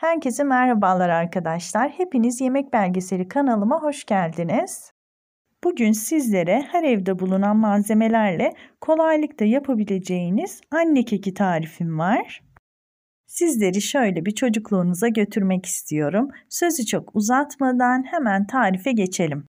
Herkese merhabalar arkadaşlar. Hepiniz Yemek Belgeseli kanalıma hoş geldiniz. Bugün sizlere her evde bulunan malzemelerle kolaylıkla yapabileceğiniz anne keki tarifim var. Sizleri şöyle bir çocukluğunuza götürmek istiyorum. Sözü çok uzatmadan hemen tarife geçelim.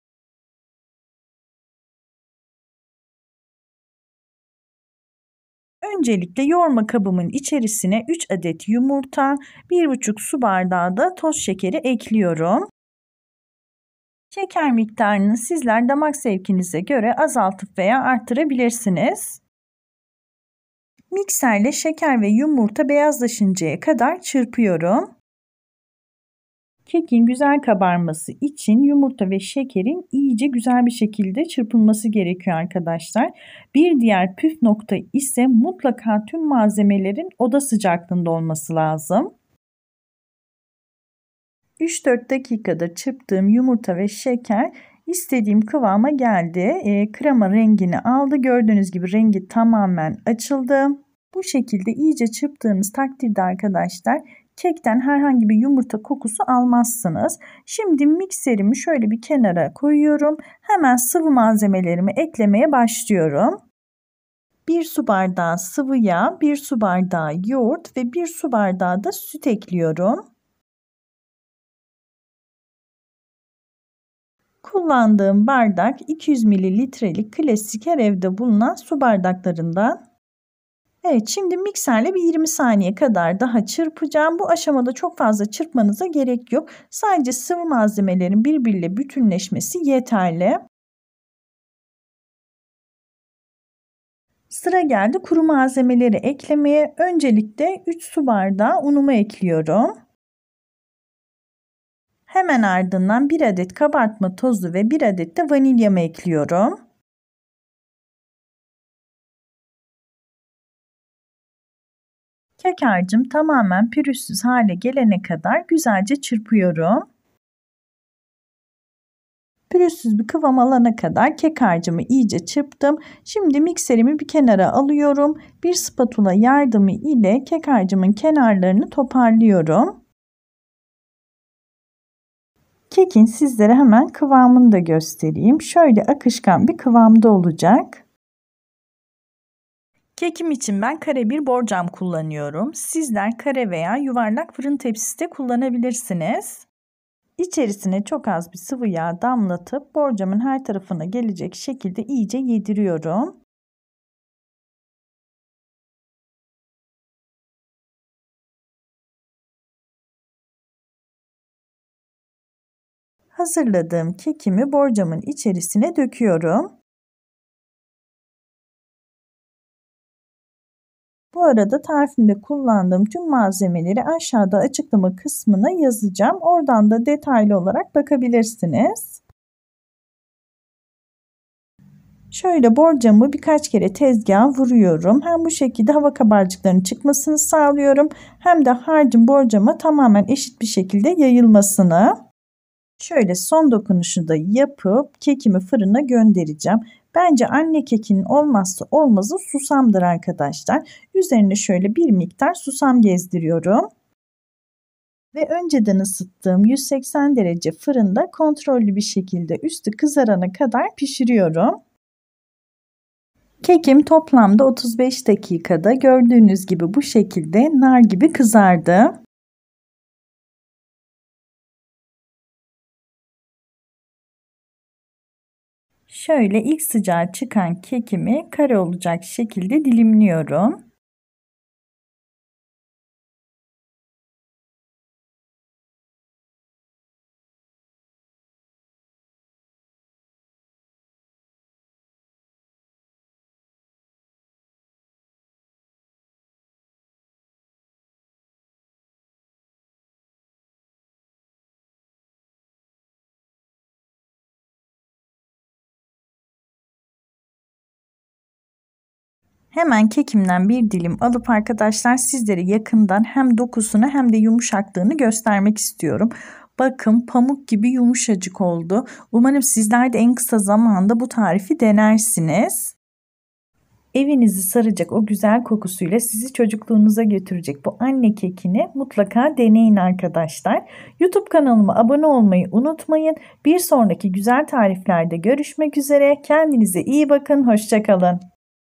Öncelikle yoğurma kabımın içerisine 3 adet yumurta, 1,5 su bardağı da toz şekeri ekliyorum. Şeker miktarını sizler damak zevkinize göre azaltıp veya arttırabilirsiniz. Mikserle şeker ve yumurta beyazlaşıncaya kadar çırpıyorum. Kekin güzel kabarması için yumurta ve şekerin iyice güzel bir şekilde çırpılması gerekiyor arkadaşlar. Bir diğer püf nokta ise mutlaka tüm malzemelerin oda sıcaklığında olması lazım. 3-4 dakikada çırptığım yumurta ve şeker istediğim kıvama geldi. Krema rengini aldı. Gördüğünüz gibi rengi tamamen açıldı. Bu şekilde iyice çırptığınız takdirde arkadaşlar kekten herhangi bir yumurta kokusu almazsınız. Şimdi mikserimi şöyle bir kenara koyuyorum. Hemen sıvı malzemelerimi eklemeye başlıyorum. 1 su bardağı sıvı yağ, 1 su bardağı yoğurt ve 1 su bardağı da süt ekliyorum. Kullandığım bardak 200 mililitrelik klasik her evde bulunan su bardaklarından. Evet, şimdi mikserle bir 20 saniye kadar daha çırpacağım. Bu aşamada çok fazla çırpmanıza gerek yok. Sadece sıvı malzemelerin birbiriyle bütünleşmesi yeterli. Sıra geldi kuru malzemeleri eklemeye. Öncelikle 3 su bardağı unumu ekliyorum. Hemen ardından 1 adet kabartma tozu ve 1 adet de vanilyamı ekliyorum. Kek harcım tamamen pürüzsüz hale gelene kadar güzelce çırpıyorum. Pürüzsüz bir kıvam alana kadar kek harcımı iyice çırptım. Şimdi mikserimi bir kenara alıyorum. Bir spatula yardımı ile kek harcımın kenarlarını toparlıyorum. Kekin sizlere hemen kıvamını da göstereyim. Şöyle akışkan bir kıvamda olacak. Kekim için ben kare bir borcam kullanıyorum. Sizler kare veya yuvarlak fırın tepsisi de kullanabilirsiniz. İçerisine çok az bir sıvı yağ damlatıp borcamın her tarafına gelecek şekilde iyice yediriyorum. Hazırladığım kekimi borcamın içerisine döküyorum. Bu arada tarifimde kullandığım tüm malzemeleri aşağıda açıklama kısmına yazacağım. Oradan da detaylı olarak bakabilirsiniz. Şöyle borcamı birkaç kere tezgaha vuruyorum. Hem bu şekilde hava kabarcıklarının çıkmasını sağlıyorum. Hem de harcın borcama tamamen eşit bir şekilde yayılmasını. Şöyle son dokunuşu da yapıp kekimi fırına göndereceğim. Bence anne kekinin olmazsa olmazı susamdır arkadaşlar. Üzerine şöyle bir miktar susam gezdiriyorum. Ve önceden ısıttığım 180 derece fırında kontrollü bir şekilde üstü kızarana kadar pişiriyorum. Kekim toplamda 35 dakikada gördüğünüz gibi bu şekilde nar gibi kızardı. Şöyle ilk sıcağı çıkan kekimi kare olacak şekilde dilimliyorum. Hemen kekimden bir dilim alıp arkadaşlar sizlere yakından hem dokusunu hem de yumuşaklığını göstermek istiyorum. Bakın pamuk gibi yumuşacık oldu. Umarım sizler de en kısa zamanda bu tarifi denersiniz. Evinizi saracak o güzel kokusuyla sizi çocukluğunuza götürecek bu anne kekini mutlaka deneyin arkadaşlar. YouTube kanalıma abone olmayı unutmayın. Bir sonraki güzel tariflerde görüşmek üzere. Kendinize iyi bakın. Hoşça kalın.